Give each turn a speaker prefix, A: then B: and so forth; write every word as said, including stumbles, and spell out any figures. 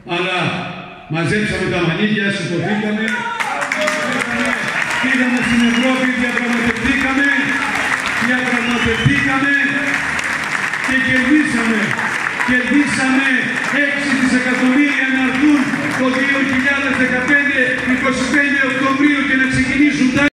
A: αλλά μαζέψαμε τα μανίκια, σηκωθήκαμε, πήγαμε στην Ευρώπη, διαπραγματευτήκαμε, διαπραγματευτήκαμε και κερδίσαμε. Κερδίσαμε έξι δισεκατομμύρια